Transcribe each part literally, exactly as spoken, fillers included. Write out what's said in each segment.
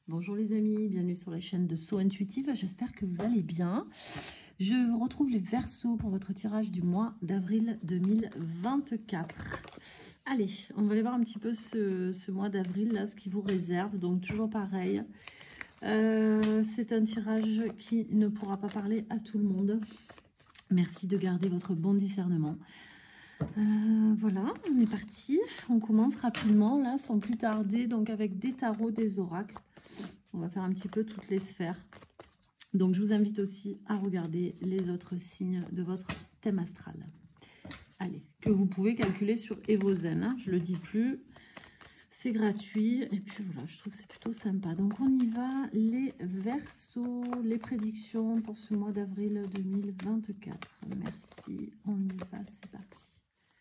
Bonjour les amis, bienvenue sur la chaîne de So Intuitive, j'espère que vous allez bien. Je vous retrouve les Verseaux pour votre tirage du mois d'avril deux mille vingt-quatre. Allez, on va aller voir un petit peu ce, ce mois d'avril, là, ce qui vous réserve. Donc toujours pareil, euh, c'est un tirage qui ne pourra pas parler à tout le monde. Merci de garder votre bon discernement. Euh, voilà, on est parti. On commence rapidement, là, sans plus tarder, donc avec des tarots, des oracles. On va faire un petit peu toutes les sphères. Donc, je vous invite aussi à regarder les autres signes de votre thème astral. Allez, que vous pouvez calculer sur Evozen. Hein, je ne le dis plus. C'est gratuit. Et puis, voilà, je trouve que c'est plutôt sympa. Donc, on y va. Les Verseaux, les prédictions pour ce mois d'avril deux mille vingt-quatre. Merci. On y va. C'est parti.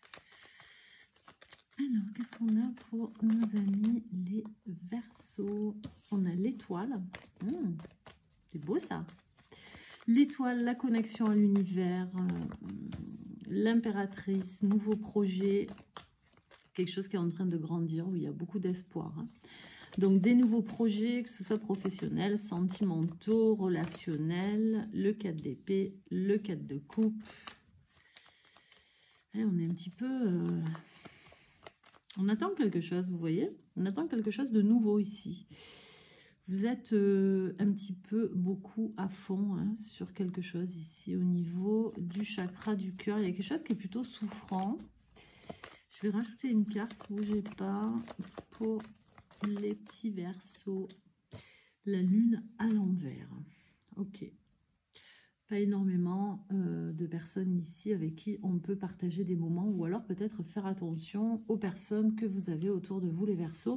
Alors, qu'est-ce qu'on a pour nos amis les Verseaux? On a l'étoile. Mmh, c'est beau ça. L'étoile, la connexion à l'univers, euh, l'impératrice, nouveau projet, quelque chose qui est en train de grandir, où il y a beaucoup d'espoir. Hein. Donc, des nouveaux projets, que ce soit professionnels, sentimentaux, relationnels, le quatre d'épée, le quatre de coupe. Et on est un petit peu... Euh, on attend quelque chose, vous voyez? On attend quelque chose de nouveau ici. Vous êtes euh, un petit peu beaucoup à fond hein, sur quelque chose ici au niveau du chakra du cœur. Il y a quelque chose qui est plutôt souffrant. Je vais rajouter une carte, bougez pas, pour les petits Verseaux. La lune à l'envers. Ok. Pas énormément euh, de personnes ici avec qui on peut partager des moments ou alors peut-être faire attention aux personnes que vous avez autour de vous, les Verseaux.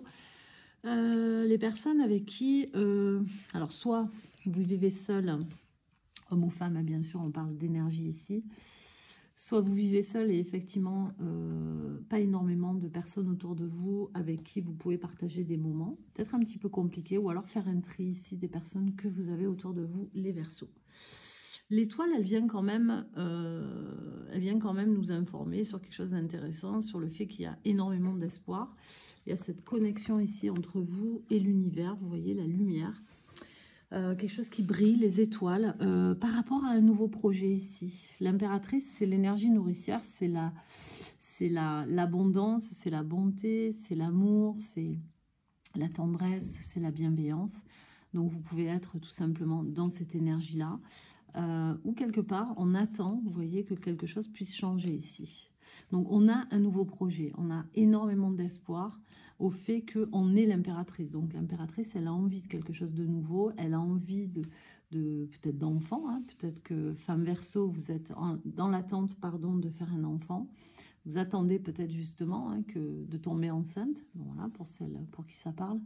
Euh, les personnes avec qui, euh, alors soit vous vivez seul, homme ou femme, bien sûr, on parle d'énergie ici, soit vous vivez seul et effectivement, euh, pas énormément de personnes autour de vous avec qui vous pouvez partager des moments, peut-être un petit peu compliqué, ou alors faire un tri ici des personnes que vous avez autour de vous, les Verseaux. L'étoile, elle vient quand même, euh, elle vient quand même nous informer sur quelque chose d'intéressant, sur le fait qu'il y a énormément d'espoir. Il y a cette connexion ici entre vous et l'univers, vous voyez la lumière, euh, quelque chose qui brille, les étoiles, euh, par rapport à un nouveau projet ici. L'impératrice, c'est l'énergie nourricière, c'est la, c'est la, l'abondance, c'est la bonté, c'est l'amour, c'est la tendresse, c'est la bienveillance. Donc vous pouvez être tout simplement dans cette énergie-là. Euh, ou quelque part, on attend, vous voyez, que quelque chose puisse changer ici. Donc, on a un nouveau projet. On a énormément d'espoir au fait qu'on est l'impératrice. Donc, l'impératrice, elle a envie de quelque chose de nouveau. Elle a envie de, de peut-être d'enfant. Hein, peut-être que, femme Verseau, vous êtes en, dans l'attente, pardon, de faire un enfant. Vous attendez peut-être justement hein, que, de tomber enceinte. Donc, voilà, pour celle pour qui ça parle.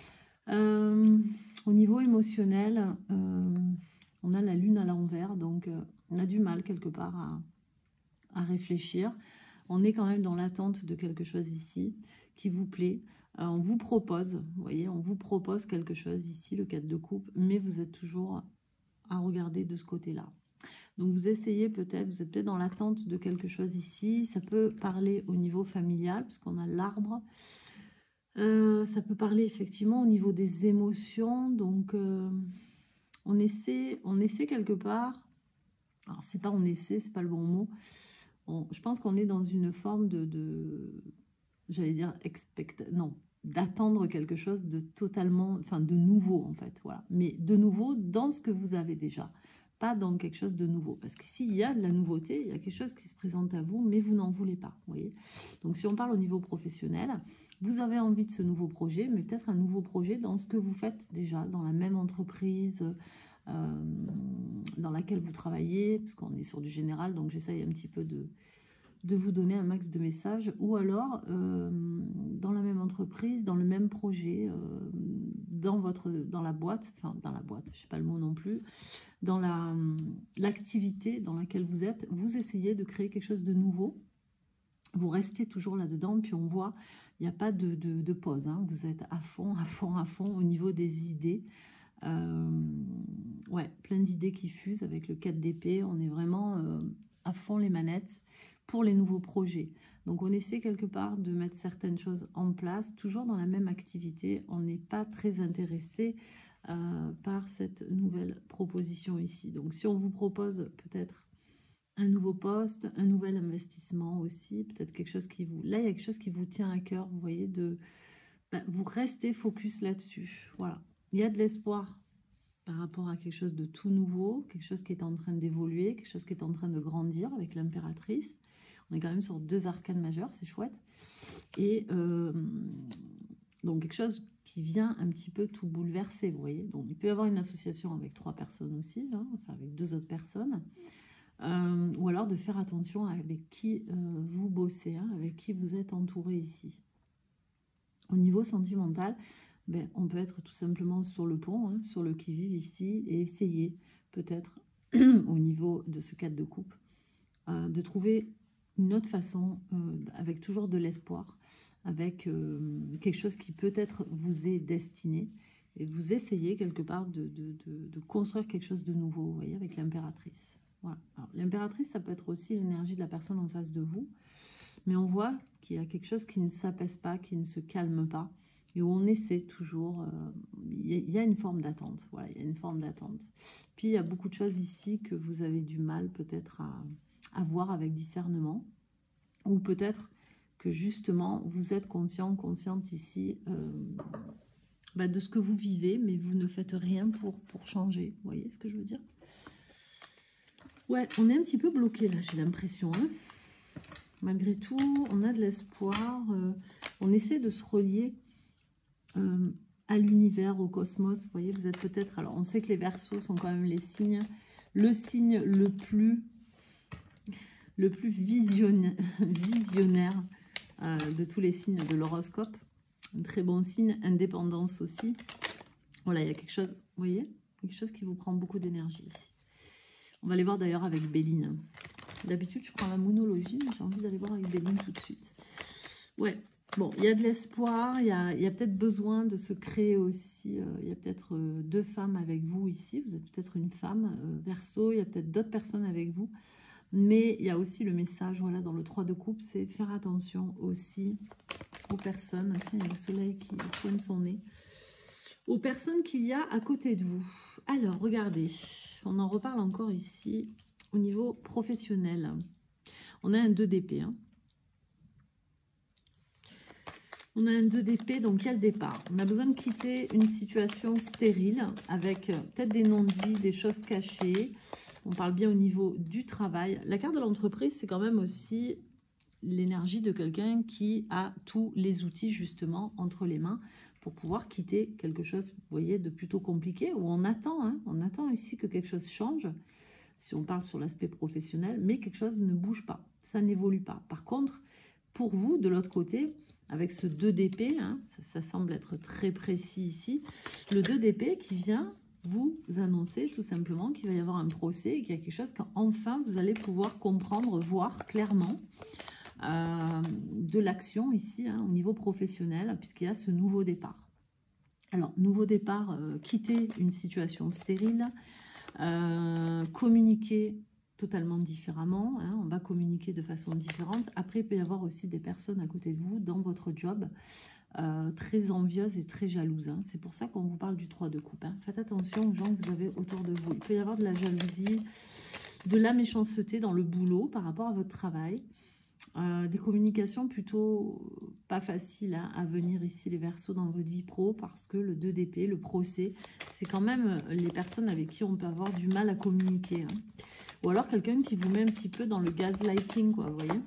Euh, au niveau émotionnel... Euh, on a la lune à l'envers, donc euh, on a du mal quelque part à, à réfléchir. On est quand même dans l'attente de quelque chose ici qui vous plaît. Euh, on vous propose, vous voyez, on vous propose quelque chose ici, le quatre de coupe, mais vous êtes toujours à regarder de ce côté-là. Donc vous essayez peut-être, vous êtes peut-être dans l'attente de quelque chose ici. Ça peut parler au niveau familial, puisqu'on a l'arbre. Euh, ça peut parler effectivement au niveau des émotions, donc... Euh, On essaie, on essaie quelque part, alors c'est pas on essaie, c'est pas le bon mot, on, je pense qu'on est dans une forme de, de j'allais dire, expect, non, d'attendre quelque chose de totalement, enfin de nouveau en fait, voilà. Mais de nouveau dans ce que vous avez déjà, pas dans quelque chose de nouveau. Parce qu'ici, il y a de la nouveauté, il y a quelque chose qui se présente à vous, mais vous n'en voulez pas, vous voyez. Donc si on parle au niveau professionnel, vous avez envie de ce nouveau projet, mais peut-être un nouveau projet dans ce que vous faites déjà, dans la même entreprise, euh, dans laquelle vous travaillez, parce qu'on est sur du général, donc j'essaye un petit peu de, de vous donner un max de messages, ou alors euh, dans la même entreprise, dans le même projet, euh, dans, votre, dans la boîte, enfin dans la boîte, je ne sais pas le mot non plus, dans la, l'activité dans laquelle vous êtes, vous essayez de créer quelque chose de nouveau. Vous restez toujours là-dedans, puis on voit, il n'y a pas de, de, de pause. Hein. Vous êtes à fond, à fond, à fond au niveau des idées. Euh, ouais, plein d'idées qui fusent avec le quatre d'épée. On est vraiment euh, à fond les manettes pour les nouveaux projets. Donc on essaie quelque part de mettre certaines choses en place, toujours dans la même activité. On n'est pas très intéressé euh, par cette nouvelle proposition ici. Donc si on vous propose peut-être un nouveau poste, un nouvel investissement aussi, peut-être quelque chose qui vous... Là, il y a quelque chose qui vous tient à cœur, vous voyez, de... Ben, vous restez focus là-dessus. Voilà. Il y a de l'espoir par rapport à quelque chose de tout nouveau, quelque chose qui est en train d'évoluer, quelque chose qui est en train de grandir avec l'impératrice. On est quand même sur deux arcanes majeures, c'est chouette. Et euh, donc quelque chose qui vient un petit peu tout bouleverser, vous voyez. Donc il peut y avoir une association avec trois personnes aussi, là, enfin avec deux autres personnes. Euh, ou alors de faire attention avec qui euh, vous bossez, hein, avec qui vous êtes entouré ici. Au niveau sentimental, ben, on peut être tout simplement sur le pont, hein, sur le qui-vive ici, et essayer peut-être au niveau de ce cadre de couple, euh, de trouver une autre façon, euh, avec toujours de l'espoir, avec euh, quelque chose qui peut-être vous est destiné, et vous essayez quelque part de, de, de, de construire quelque chose de nouveau, vous voyez, avec l'impératrice. Voilà. L'impératrice, ça peut être aussi l'énergie de la personne en face de vous, mais on voit qu'il y a quelque chose qui ne s'apaise pas, qui ne se calme pas, et où on essaie toujours, euh, il y a une forme d'attente, voilà, il y a une forme d'attente. Puis il y a beaucoup de choses ici que vous avez du mal peut-être à, à voir avec discernement, ou peut-être que justement vous êtes conscient, consciente ici euh, bah, de ce que vous vivez, mais vous ne faites rien pour, pour changer, vous voyez ce que je veux dire? Ouais, on est un petit peu bloqué là, j'ai l'impression, hein. Malgré tout, on a de l'espoir. Euh, on essaie de se relier euh, à l'univers, au cosmos. Vous voyez, vous êtes peut-être... Alors, on sait que les Verseaux sont quand même les signes, le signe le plus, le plus visionnaire, visionnaire euh, de tous les signes de l'horoscope. Un très bon signe. Indépendance aussi. Voilà, il y a quelque chose, vous voyez, quelque chose qui vous prend beaucoup d'énergie ici. On va aller voir d'ailleurs avec Béline. D'habitude, je prends la monologie, mais j'ai envie d'aller voir avec Béline tout de suite. Ouais, bon, il y a de l'espoir, il y a, y a peut-être besoin de se créer aussi. Euh, il y a peut-être euh, deux femmes avec vous ici. Vous êtes peut-être une femme, euh, Verseau, il y a peut-être d'autres personnes avec vous. Mais il y a aussi le message, voilà, dans le trois de coupe, c'est faire attention aussi aux personnes. Tiens, il y a le soleil qui pointe son nez. Aux personnes qu'il y a à côté de vous. Alors, regardez, on en reparle encore ici. Au niveau professionnel, on a un deux d'épée. Hein. On a un deux d'épée, donc il y a le départ. On a besoin de quitter une situation stérile avec peut-être des non-dits, des choses cachées. On parle bien au niveau du travail. La carte de l'entreprise, c'est quand même aussi l'énergie de quelqu'un qui a tous les outils justement entre les mains pour pouvoir quitter quelque chose, vous voyez, de plutôt compliqué, où on attend, hein, on attend ici que quelque chose change. Si on parle sur l'aspect professionnel, mais quelque chose ne bouge pas, ça n'évolue pas. Par contre, pour vous, de l'autre côté, avec ce deux d'épée, hein, ça, ça semble être très précis ici, le deux d'épée qui vient vous annoncer tout simplement qu'il va y avoir un procès et qu'il y a quelque chose qu'enfin vous allez pouvoir comprendre, voir clairement euh, de l'action ici, hein, au niveau professionnel, puisqu'il y a ce nouveau départ. Alors, nouveau départ, euh, quitter une situation stérile, Euh, communiquer totalement différemment, hein, on va communiquer de façon différente. Après, il peut y avoir aussi des personnes à côté de vous dans votre job, euh, très envieuses et très jalouses. Hein. C'est pour ça qu'on vous parle du trois de coupe. Hein. Faites attention aux gens que vous avez autour de vous. Il peut y avoir de la jalousie, de la méchanceté dans le boulot par rapport à votre travail. Euh, des communications plutôt pas faciles hein, à venir ici les Verseaux dans votre vie pro, parce que le deux d'épée, le procès, c'est quand même les personnes avec qui on peut avoir du mal à communiquer. Hein. Ou alors quelqu'un qui vous met un petit peu dans le gaslighting, quoi, vous voyez.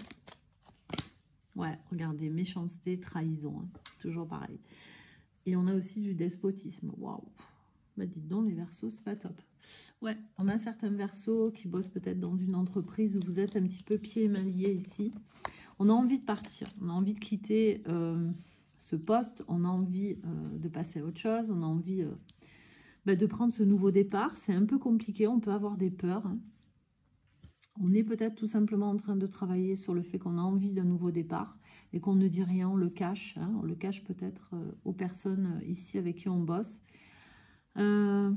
Ouais, regardez, méchanceté, trahison, hein, toujours pareil. Et on a aussi du despotisme, waouh. Bah dites donc, les Verseaux, c'est pas top. Ouais, on a certains Verseaux qui bossent peut-être dans une entreprise où vous êtes un petit peu pieds et mains liés ici. On a envie de partir, on a envie de quitter euh, ce poste, on a envie euh, de passer à autre chose, on a envie euh, bah, de prendre ce nouveau départ. C'est un peu compliqué, on peut avoir des peurs. Hein. On est peut-être tout simplement en train de travailler sur le fait qu'on a envie d'un nouveau départ et qu'on ne dit rien, on le cache. Hein. On le cache peut-être euh, aux personnes ici avec qui on bosse. Euh...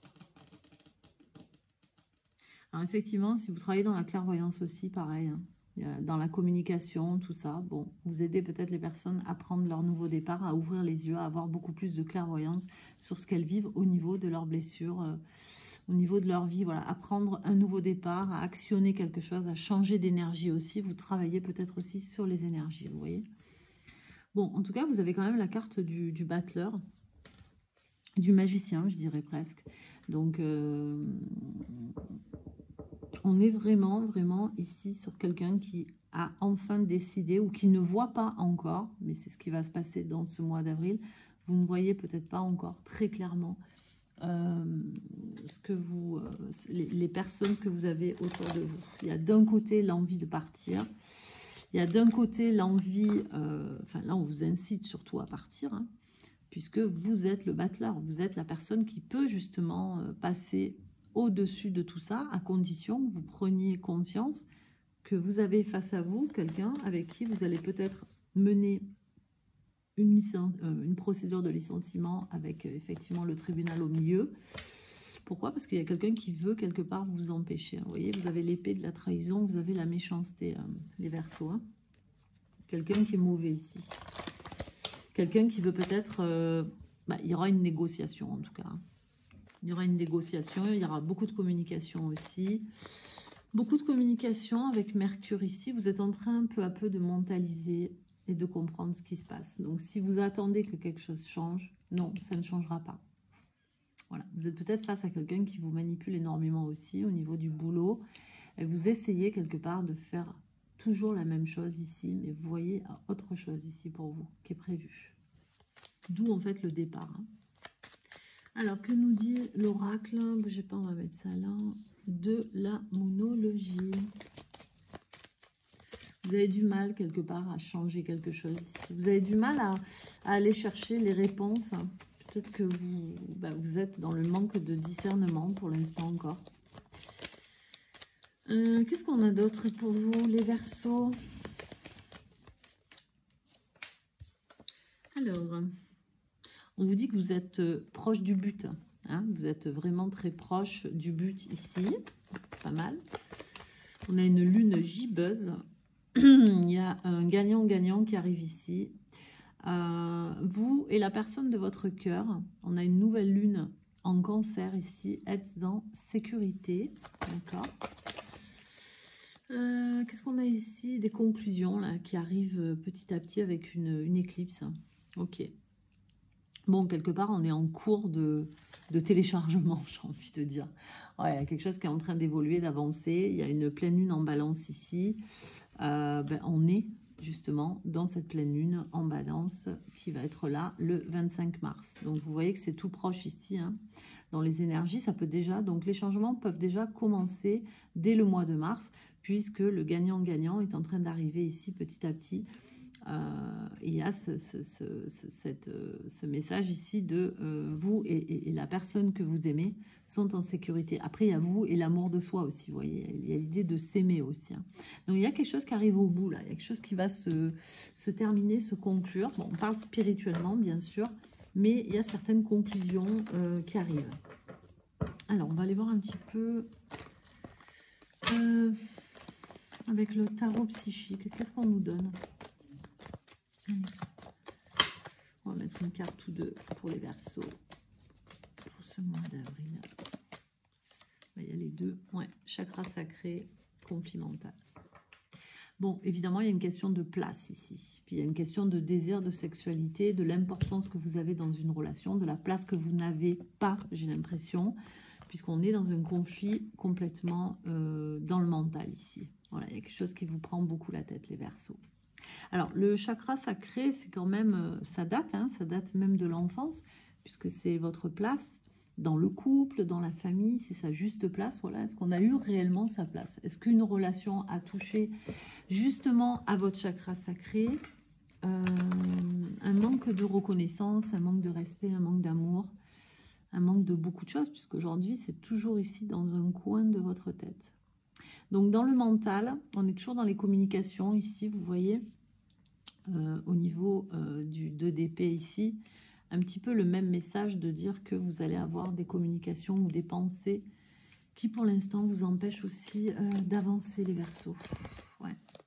Alors effectivement, si vous travaillez dans la clairvoyance aussi, pareil. Hein. dans la communication, tout ça. Bon, vous aidez peut-être les personnes à prendre leur nouveau départ, à ouvrir les yeux, à avoir beaucoup plus de clairvoyance sur ce qu'elles vivent au niveau de leurs blessures, euh, au niveau de leur vie. Voilà, à prendre un nouveau départ, à actionner quelque chose, à changer d'énergie aussi. Vous travaillez peut-être aussi sur les énergies, vous voyez. Bon, en tout cas, vous avez quand même la carte du, du battleur, du magicien, je dirais presque. Donc, euh, on est vraiment, vraiment ici sur quelqu'un qui a enfin décidé ou qui ne voit pas encore, mais c'est ce qui va se passer dans ce mois d'avril. Vous ne voyez peut-être pas encore très clairement euh, ce que vous, euh, les, les personnes que vous avez autour de vous. Il y a d'un côté l'envie de partir. Il y a d'un côté l'envie, euh, enfin là on vous incite surtout à partir, hein, puisque vous êtes le battleur, vous êtes la personne qui peut justement euh, passer au-dessus de tout ça, à condition que vous preniez conscience que vous avez face à vous quelqu'un avec qui vous allez peut-être mener une, licence, euh, une procédure de licenciement avec euh, effectivement le tribunal au milieu. Pourquoi? Parce qu'il y a quelqu'un qui veut quelque part vous empêcher. Vous voyez, vous avez l'épée de la trahison, vous avez la méchanceté, euh, les Verseaux. Hein. Quelqu'un qui est mauvais ici. Quelqu'un qui veut peut-être... Euh, bah, il y aura une négociation en tout cas. Hein. Il y aura une négociation, il y aura beaucoup de communication aussi. Beaucoup de communication avec Mercure ici. Vous êtes en train peu à peu de mentaliser et de comprendre ce qui se passe. Donc si vous attendez que quelque chose change, non, ça ne changera pas. Voilà. Vous êtes peut-être face à quelqu'un qui vous manipule énormément aussi au niveau du boulot. Et vous essayez quelque part de faire toujours la même chose ici, mais vous voyez autre chose ici pour vous qui est prévu. D'où en fait le départ. Hein. Alors, que nous dit l'oracle? Bougez pas, on va mettre ça là. De la monologie. Vous avez du mal quelque part à changer quelque chose ici. Vous avez du mal à, à aller chercher les réponses. Peut-être que vous, bah, vous êtes dans le manque de discernement pour l'instant encore. Euh, Qu'est-ce qu'on a d'autre pour vous, les Verseaux? Alors, on vous dit que vous êtes proche du but. Hein, vous êtes vraiment très proche du but ici. C'est pas mal. On a une lune gibbeuse. Il y a un gagnant-gagnant qui arrive ici. Euh, vous et la personne de votre cœur. On a une nouvelle lune en cancer ici. Êtes en sécurité. D'accord. Euh, Qu'est-ce qu'on a ici? Des conclusions là, qui arrivent petit à petit avec une, une éclipse. Ok. Bon, quelque part, on est en cours de, de téléchargement, j'ai envie de dire. Ouais, il y a quelque chose qui est en train d'évoluer, d'avancer. Il y a une pleine lune en balance ici. Euh, ben, on est justement dans cette pleine lune en balance qui va être là le vingt-cinq mars. Donc, vous voyez que c'est tout proche ici. Hein. Dans les énergies, ça peut déjà... Donc, les changements peuvent déjà commencer dès le mois de mars, puisque le gagnant-gagnant est en train d'arriver ici petit à petit. Euh, il y a ce, ce, ce, ce, cette, ce message ici de euh, vous et, et, et la personne que vous aimez sont en sécurité. Après, il y a vous et l'amour de soi aussi, vous voyez. Il y a l'idée de s'aimer aussi. Hein. Donc, il y a quelque chose qui arrive au bout, là. Il y a quelque chose qui va se, se terminer, se conclure. Bon, on parle spirituellement, bien sûr, mais il y a certaines conclusions euh, qui arrivent. Alors, on va aller voir un petit peu euh, avec le tarot psychique. Qu'est-ce qu'on nous donne ? On va mettre une carte ou deux pour les Verseaux pour ce mois d'avril. Il y a les deux. Ouais, chakra sacré, conflit mental. Bon, évidemment, il y a une question de place ici. Puis il y a une question de désir, de sexualité, de l'importance que vous avez dans une relation, de la place que vous n'avez pas, j'ai l'impression, puisqu'on est dans un conflit complètement euh, dans le mental ici. Voilà, il y a quelque chose qui vous prend beaucoup la tête, les Verseaux. Alors, le chakra sacré, c'est quand même, ça date, hein, ça date même de l'enfance, puisque c'est votre place dans le couple, dans la famille, c'est sa juste place. Voilà, est-ce qu'on a eu réellement sa place? Est-ce qu'une relation a touché justement à votre chakra sacré? euh, Un manque de reconnaissance, un manque de respect, un manque d'amour, un manque de beaucoup de choses, puisqu'aujourd'hui, c'est toujours ici dans un coin de votre tête. Donc, dans le mental, on est toujours dans les communications ici, vous voyez, euh, au niveau euh, du deux D P ici, un petit peu le même message de dire que vous allez avoir des communications ou des pensées qui, pour l'instant, vous empêchent aussi euh, d'avancer les Verseaux. Ouais.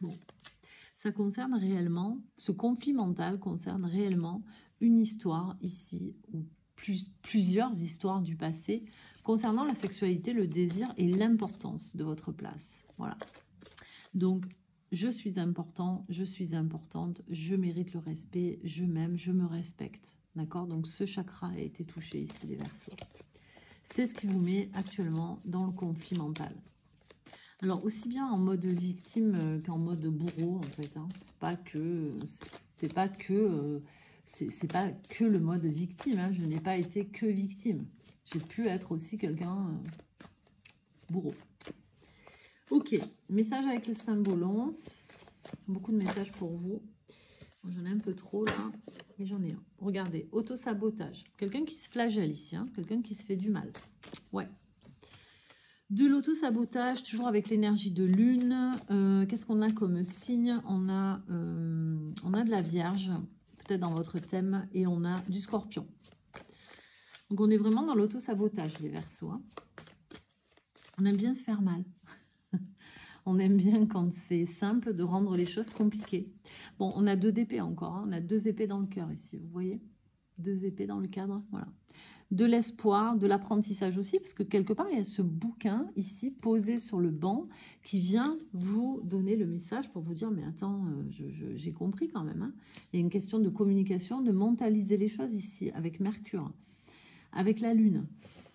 Bon, ça concerne réellement, ce conflit mental concerne réellement une histoire ici, ou plus, plusieurs histoires du passé, concernant la sexualité, le désir et l'importance de votre place. Voilà. Donc, je suis important, je suis importante, je mérite le respect, je m'aime, je me respecte. D'accord? Donc, ce chakra a été touché ici, les Verseaux. C'est ce qui vous met actuellement dans le conflit mental. Alors, aussi bien en mode victime qu'en mode bourreau, en fait. Hein. C'est pas que... C'est pas que... Euh, c'est pas que le mode victime. Hein. Je n'ai pas été que victime. J'ai pu être aussi quelqu'un euh, bourreau. Ok, message avec le cymbolon. Beaucoup de messages pour vous. J'en ai un peu trop là, mais j'en ai un. Regardez, auto-sabotage. Quelqu'un qui se flagelle ici, hein, quelqu'un qui se fait du mal. Ouais. De l'auto-sabotage, toujours avec l'énergie de lune. Euh, Qu'est-ce qu'on a comme signe? On a, euh, on a de la Vierge, peut-être dans votre thème, et on a du Scorpion. Donc on est vraiment dans l'auto-sabotage, les Verseaux. Hein. On aime bien se faire mal. On aime bien quand c'est simple de rendre les choses compliquées. Bon, on a deux épées encore. Hein. On a deux épées dans le cœur ici, vous voyez? Deux épées dans le cadre, voilà. De l'espoir, de l'apprentissage aussi, parce que quelque part, il y a ce bouquin ici, posé sur le banc, qui vient vous donner le message pour vous dire, mais attends, euh, j'ai compris quand même. Hein. Il y a une question de communication, de mentaliser les choses ici, avec Mercure, avec la Lune.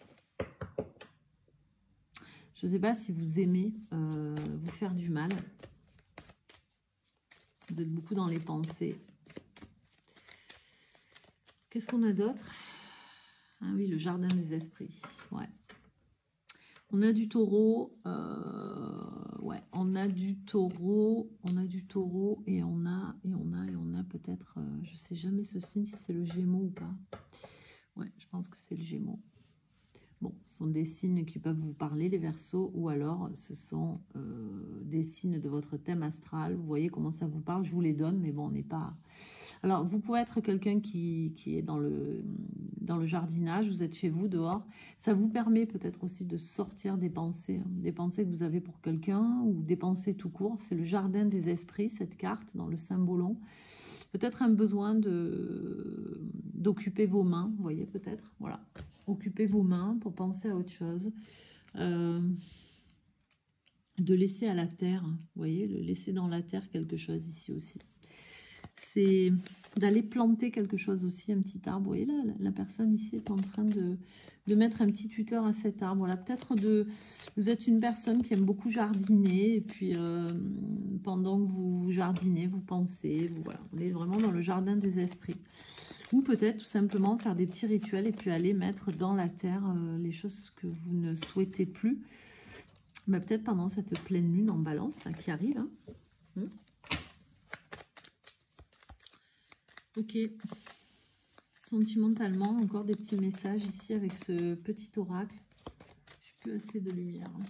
Je ne sais pas si vous aimez euh, vous faire du mal. Vous êtes beaucoup dans les pensées. Qu'est-ce qu'on a d'autre? Ah oui, le jardin des esprits. Ouais. On a du taureau. Euh, ouais, on a du taureau. On a du taureau et on a, et on a, et on a peut-être... Euh, je ne sais jamais ce signe, si c'est le Gémeaux ou pas. Ouais, je pense que c'est le Gémeaux. Bon, ce sont des signes qui peuvent vous parler, les Verseaux, ou alors ce sont euh, des signes de votre thème astral. Vous voyez comment ça vous parle, je vous les donne, mais bon, on n'est pas... Alors, vous pouvez être quelqu'un qui, qui est dans le, dans le jardinage, vous êtes chez vous, dehors. Ça vous permet peut-être aussi de sortir des pensées, hein, des pensées que vous avez pour quelqu'un, ou des pensées tout court. C'est le jardin des esprits, cette carte, dans le symbolon. Peut-être un besoin de d'occuper vos mains, vous voyez, peut-être, voilà. Occupez vos mains pour penser à autre chose. Euh, de laisser à la terre, vous voyez, le laisser dans la terre quelque chose ici aussi. C'est d'aller planter quelque chose aussi, un petit arbre. Vous voyez là, la personne ici est en train de, de mettre un petit tuteur à cet arbre. Voilà, peut-être de... Vous êtes une personne qui aime beaucoup jardiner, et puis euh, pendant que vous jardinez, vous pensez, vous, voilà, on est vraiment dans le jardin des esprits. Ou peut-être tout simplement faire des petits rituels et puis aller mettre dans la terre euh, les choses que vous ne souhaitez plus. Mais peut-être pendant cette pleine lune en balance là, qui arrive. Hein. Hum. Ok. Sentimentalement, encore des petits messages ici avec ce petit oracle. Je n'ai plus assez de lumière. Hein.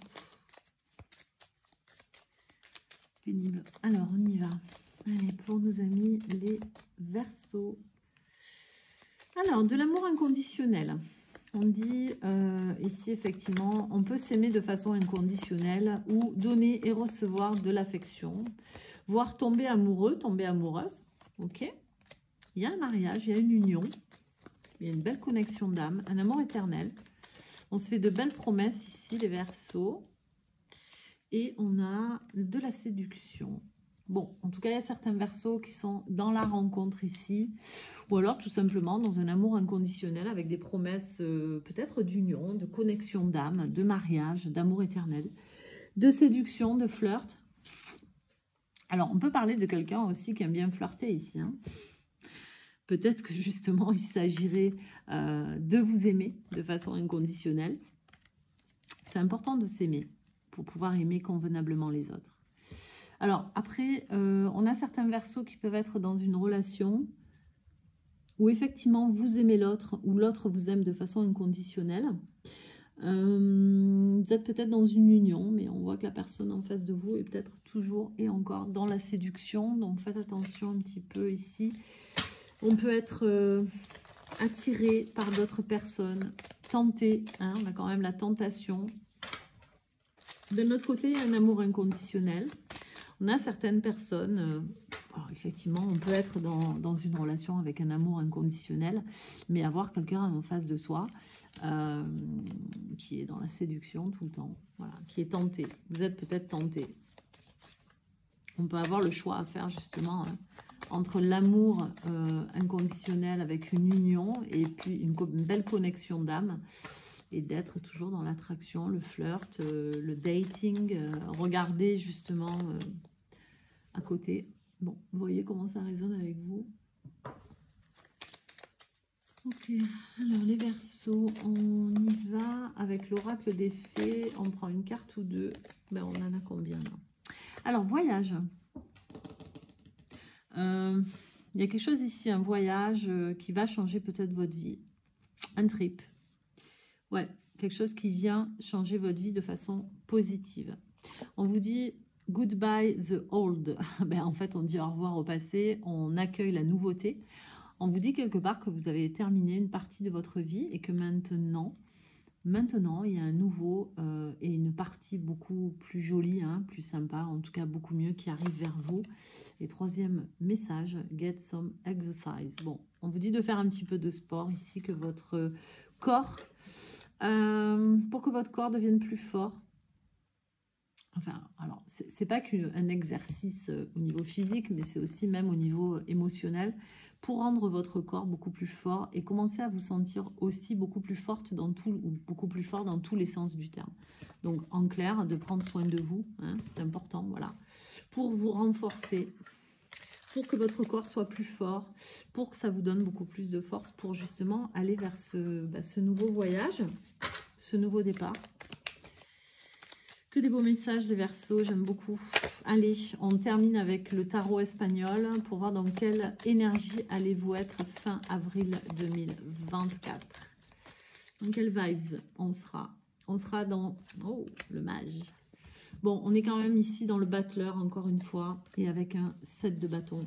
Pénible. Alors, on y va. Allez, pour nos amis les Verseaux. Alors, de l'amour inconditionnel. On dit euh, ici, effectivement, on peut s'aimer de façon inconditionnelle ou donner et recevoir de l'affection, voire tomber amoureux, tomber amoureuse. Ok. Il y a un mariage, il y a une union, il y a une belle connexion d'âme, un amour éternel. On se fait de belles promesses ici, les Verseaux. Et on a de la séduction. Bon, en tout cas, il y a certains Verseaux qui sont dans la rencontre ici, ou alors tout simplement dans un amour inconditionnel avec des promesses euh, peut-être d'union, de connexion d'âme, de mariage, d'amour éternel, de séduction, de flirt. Alors, on peut parler de quelqu'un aussi qui aime bien flirter ici. Hein. Peut-être que justement, il s'agirait euh, de vous aimer de façon inconditionnelle. C'est important de s'aimer pour pouvoir aimer convenablement les autres. Alors, après, euh, on a certains Verseaux qui peuvent être dans une relation où effectivement vous aimez l'autre, ou l'autre vous aime de façon inconditionnelle. Euh, vous êtes peut-être dans une union, mais on voit que la personne en face de vous est peut-être toujours et encore dans la séduction. Donc, faites attention un petit peu ici. On peut être euh, attiré par d'autres personnes, tenté. Hein, on a quand même la tentation. De notre côté, il y a un amour inconditionnel. On a certaines personnes, euh, alors effectivement, on peut être dans, dans une relation avec un amour inconditionnel, mais avoir quelqu'un en face de soi euh, qui est dans la séduction tout le temps, voilà, qui est tenté. Vous êtes peut-être tenté. On peut avoir le choix à faire justement hein, entre l'amour euh, inconditionnel avec une union et puis une, une belle connexion d'âme et d'être toujours dans l'attraction, le flirt, euh, le dating, euh, regarder justement euh, à côté. Bon, vous voyez comment ça résonne avec vous. Ok, alors les Verseaux, on y va avec l'oracle des fées. On prend une carte ou deux. Ben, on en a combien là? Alors, voyage. Euh, il y a quelque chose ici, un voyage euh, qui va changer peut-être votre vie. Un trip. Ouais, quelque chose qui vient changer votre vie de façon positive. On vous dit goodbye the old. Ben, en fait, on dit au revoir au passé, on accueille la nouveauté. On vous dit quelque part que vous avez terminé une partie de votre vie et que maintenant, maintenant il y a un nouveau euh, et une partie beaucoup plus jolie, hein, plus sympa, en tout cas beaucoup mieux qui arrive vers vous. Et troisième message, get some exercise. Bon, on vous dit de faire un petit peu de sport ici, que votre corps, euh, pour que votre corps devienne plus fort. Enfin, alors, c'est pas qu'un exercice au niveau physique, mais c'est aussi même au niveau émotionnel, pour rendre votre corps beaucoup plus fort et commencer à vous sentir aussi beaucoup plus forte dans tout, ou beaucoup plus fort dans tous les sens du terme. Donc, en clair, de prendre soin de vous, hein, c'est important, voilà, pour vous renforcer, pour que votre corps soit plus fort, pour que ça vous donne beaucoup plus de force pour justement aller vers ce, bah, ce nouveau voyage, ce nouveau départ. Que des beaux messages, les Verseaux, j'aime beaucoup. Allez, on termine avec le tarot espagnol pour voir dans quelle énergie allez-vous être fin avril deux mille vingt-quatre. Dans quelles vibes on sera? On sera dans... Oh, le mage. Bon, on est quand même ici dans le battleur, encore une fois, et avec un sept de bâton.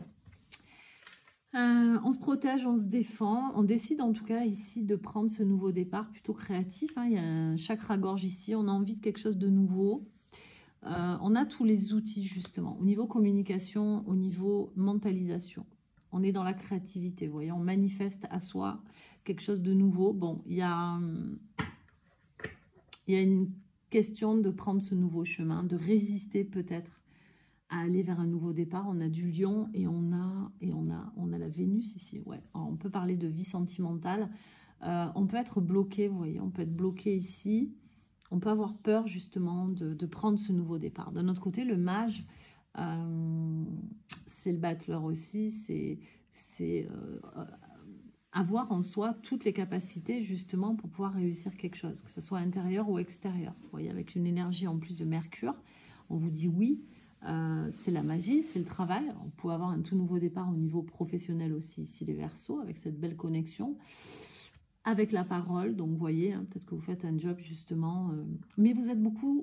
Euh, on se protège, on se défend. On décide en tout cas ici de prendre ce nouveau départ plutôt créatif. Hein. Il y a un chakra-gorge ici. On a envie de quelque chose de nouveau. Euh, on a tous les outils justement. Au niveau communication, au niveau mentalisation. On est dans la créativité. Vous voyez, on manifeste à soi quelque chose de nouveau. Bon, il y a, il y a une question de prendre ce nouveau chemin, de résister peut-être à aller vers un nouveau départ. On a du lion et on a, et on a, on a la Vénus ici. Ouais. Alors, on peut parler de vie sentimentale. Euh, on peut être bloqué, vous voyez, on peut être bloqué ici. On peut avoir peur justement de, de prendre ce nouveau départ. D'un autre côté, le mage, euh, c'est le battleur aussi. C'est euh, avoir en soi toutes les capacités justement pour pouvoir réussir quelque chose, que ce soit intérieur ou extérieur. Vous voyez, avec une énergie en plus de Mercure, on vous dit oui. Euh, c'est la magie, c'est le travail. On peut avoir un tout nouveau départ au niveau professionnel aussi, ici les Verseaux, avec cette belle connexion, avec la parole. Donc, vous voyez, hein, peut-être que vous faites un job justement, euh, mais vous êtes beaucoup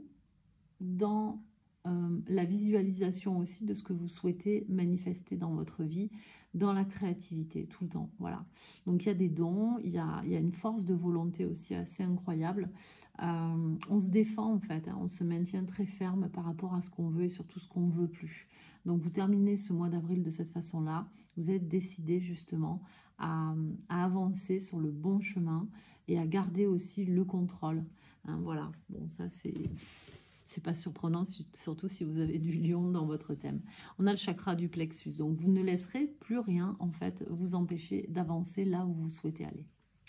dans euh, la visualisation aussi de ce que vous souhaitez manifester dans votre vie, dans la créativité, tout le temps. Voilà. Donc, il y a des dons, il y a, il y a une force de volonté aussi assez incroyable. Euh, on se défend, en fait. Hein, on se maintient très ferme par rapport à ce qu'on veut et surtout ce qu'on ne veut plus. Donc, vous terminez ce mois d'avril de cette façon-là. Vous êtes décidé, justement, à, à avancer sur le bon chemin et à garder aussi le contrôle. Hein, voilà. Bon, ça, c'est... C'est pas surprenant, surtout si vous avez du lion dans votre thème. On a le chakra du plexus, donc vous ne laisserez plus rien, en fait, vous empêcher d'avancer là où vous souhaitez aller.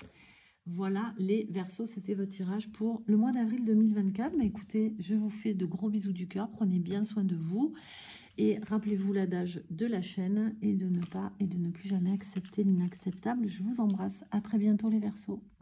Voilà, les Verseaux, c'était votre tirage pour le mois d'avril deux mille vingt-quatre. Mais écoutez, je vous fais de gros bisous du cœur, prenez bien soin de vous. Et rappelez-vous l'adage de la chaîne et de ne pas et de ne plus jamais accepter l'inacceptable. Je vous embrasse, à très bientôt les Verseaux.